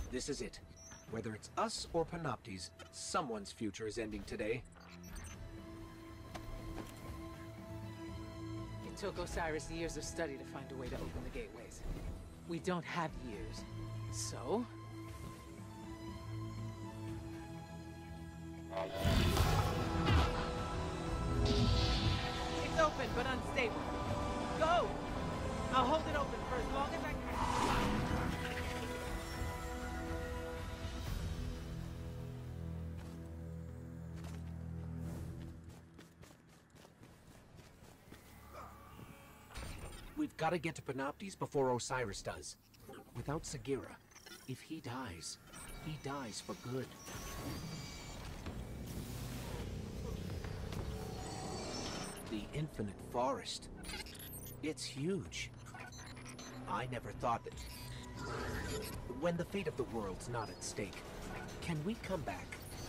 This is it. Whether it's us or Panoptes, someone's future is ending today. It took Osiris years of study to find a way to open the gateways. We don't have years. So? It's open, but unstable. Go! I'll hold it open for as long as I can. We've got to get to Panoptes before Osiris does. Without Sagira, if he dies for good. The Infinite Forest. It's huge. I never thought that... When the fate of the world's not at stake, can we come back?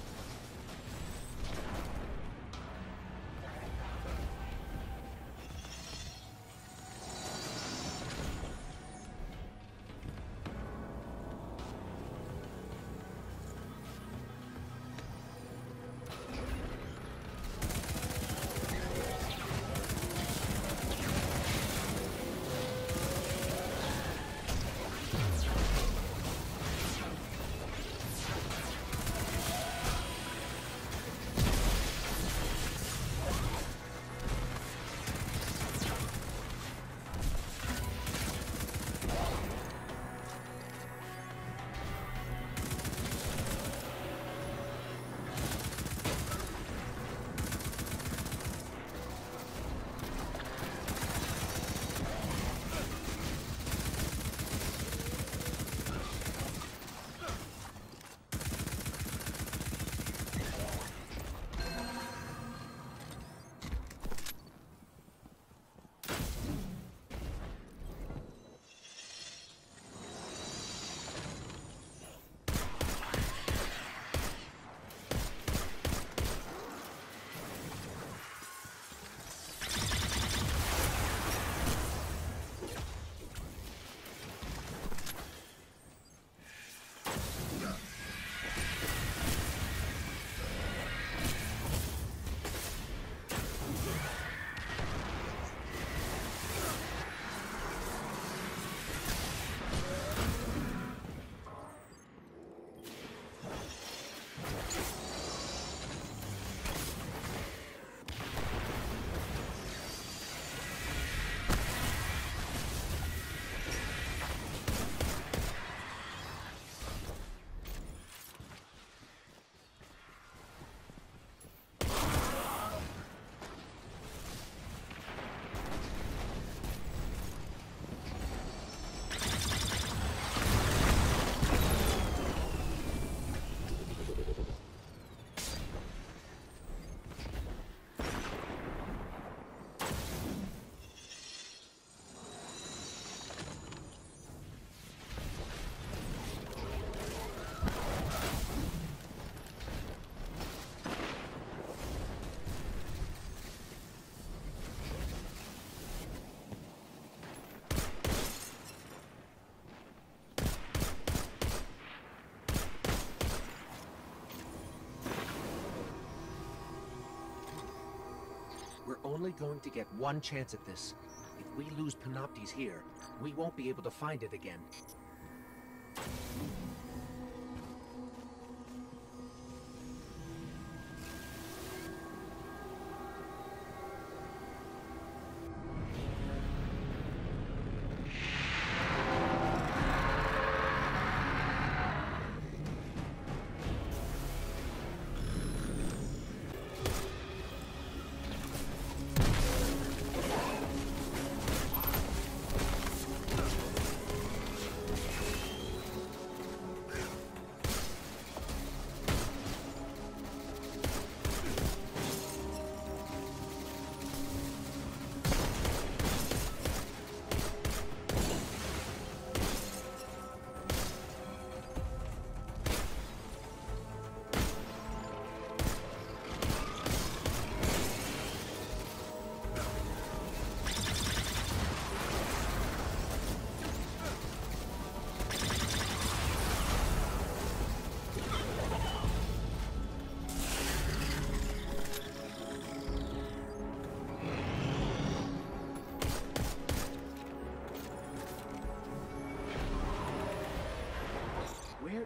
We're only going to get one chance at this. If we lose Panoptes here, we won't be able to find it again.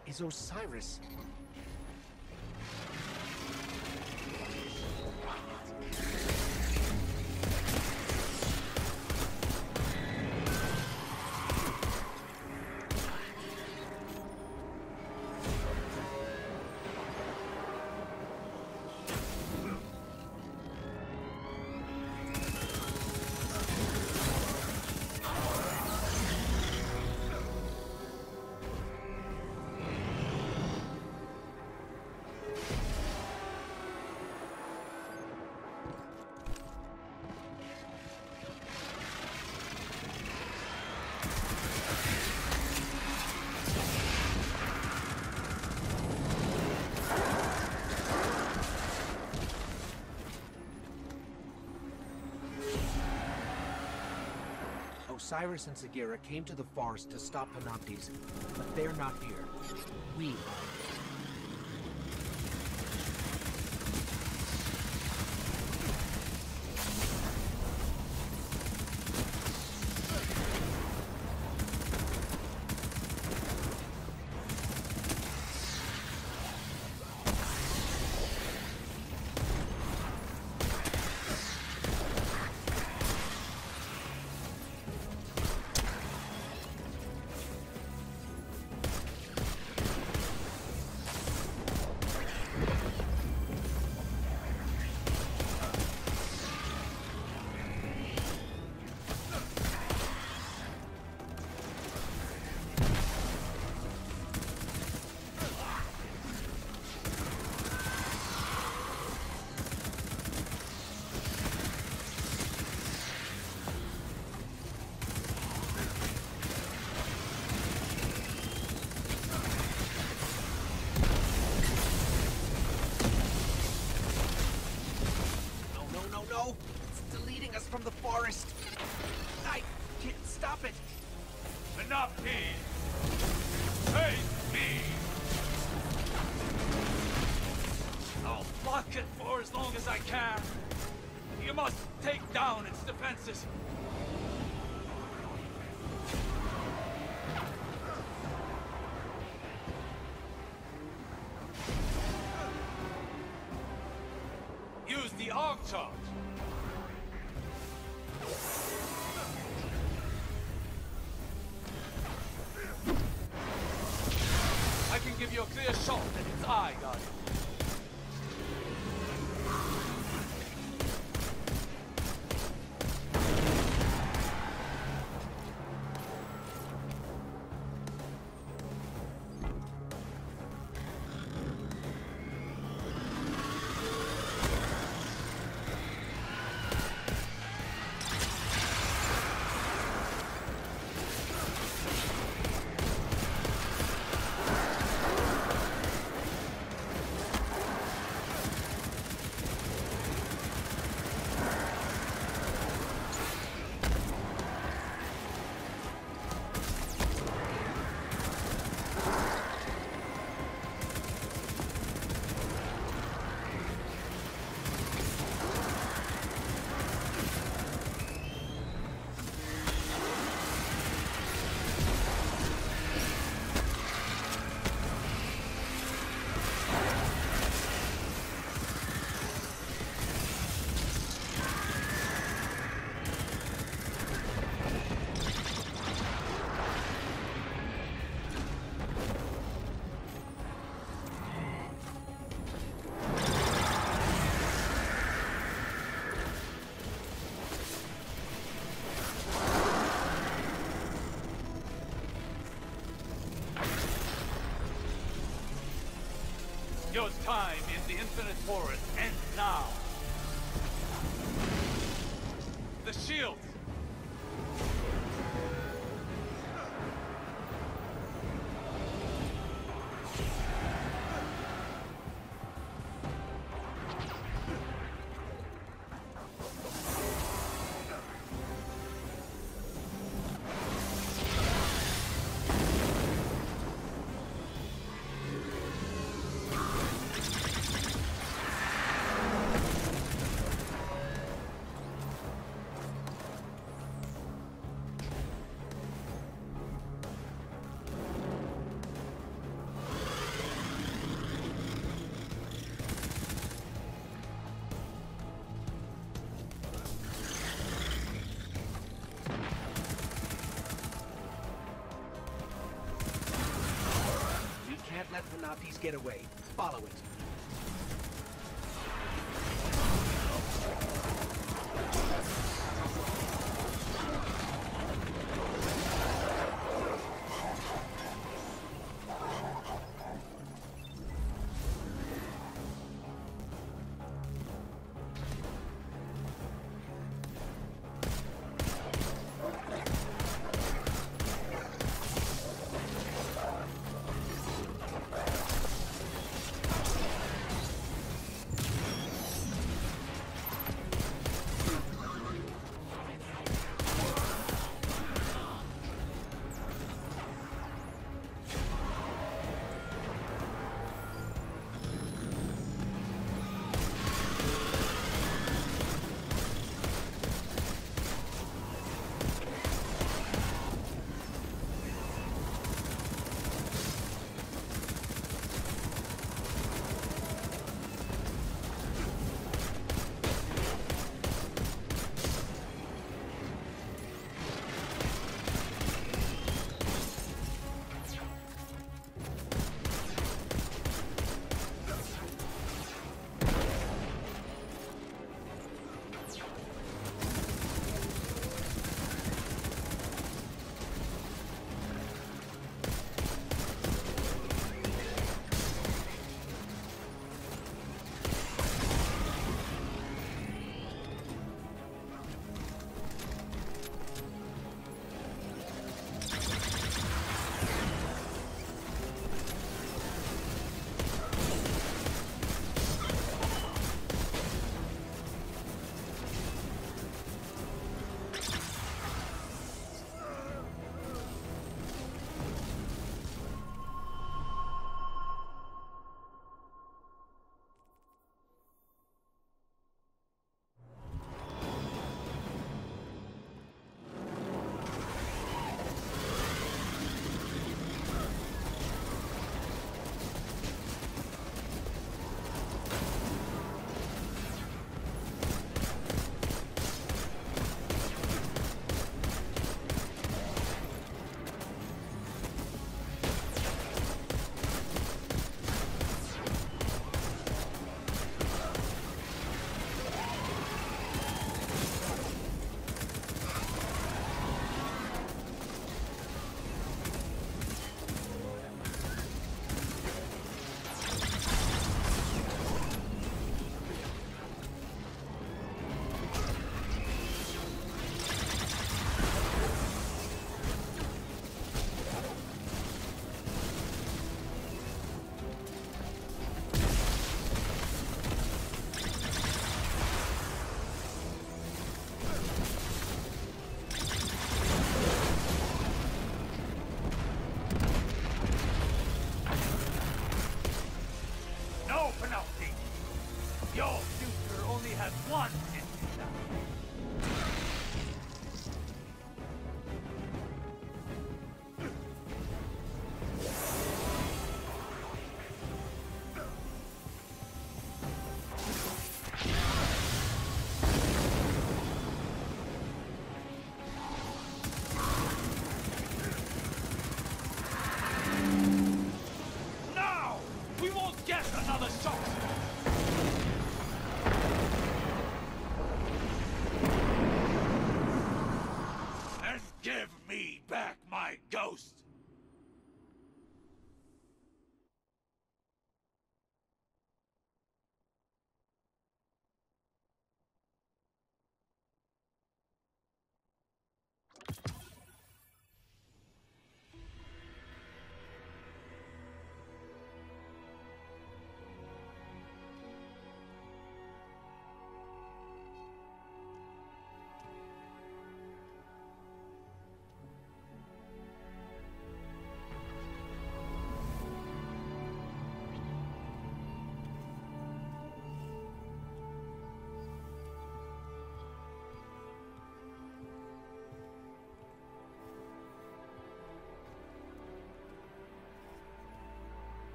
is Osiris? Osiris and Sagira came to the forest to stop Panoptes, but they're not here. We are. No! It's deleting us from the forest! I can't stop it! Panoptes! Face me! I'll block it for as long as I can. You must take down its defenses. Use the Arc Charge. I can give you a clear shot at its eye, Guardian. Your time in the Infinite Forest ends now. The shield! Softies get away. Follow it.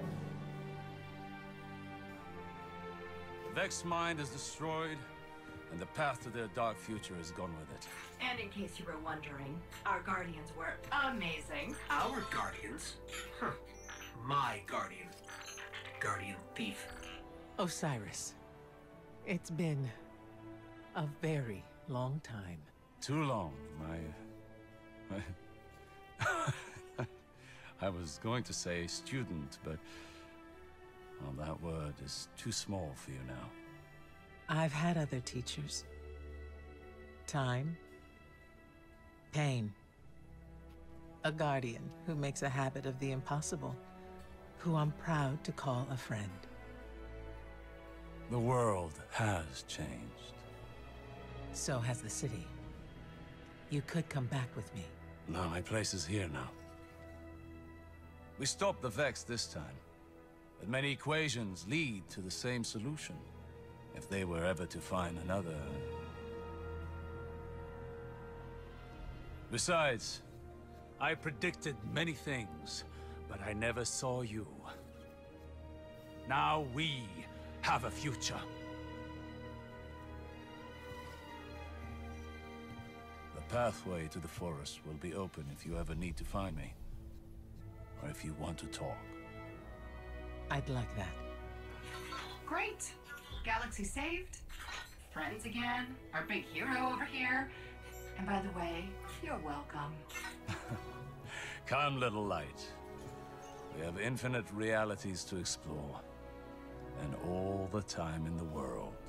Vex mind is destroyed, and the path to their dark future is gone with it. And in case you were wondering, our guardians were amazing. Our guardians? Huh. My guardian. Guardian thief. Osiris, it's been a very long time. Too long, I was going to say student, but... well, that word is too small for you now. I've had other teachers. Time. Pain. A guardian who makes a habit of the impossible, who I'm proud to call a friend. The world has changed. So has the city. You could come back with me. No, my place is here now. We stopped the Vex this time, but many equations lead to the same solution. If they were ever to find another... Besides, I predicted many things, but I never saw you. Now we have a future. The pathway to the forest will be open if you ever need to find me. Or if you want to talk. I'd like that. Great. Galaxy saved. Friends again. Our big hero over here. And by the way, you're welcome. Come, little light. We have infinite realities to explore. And all the time in the world.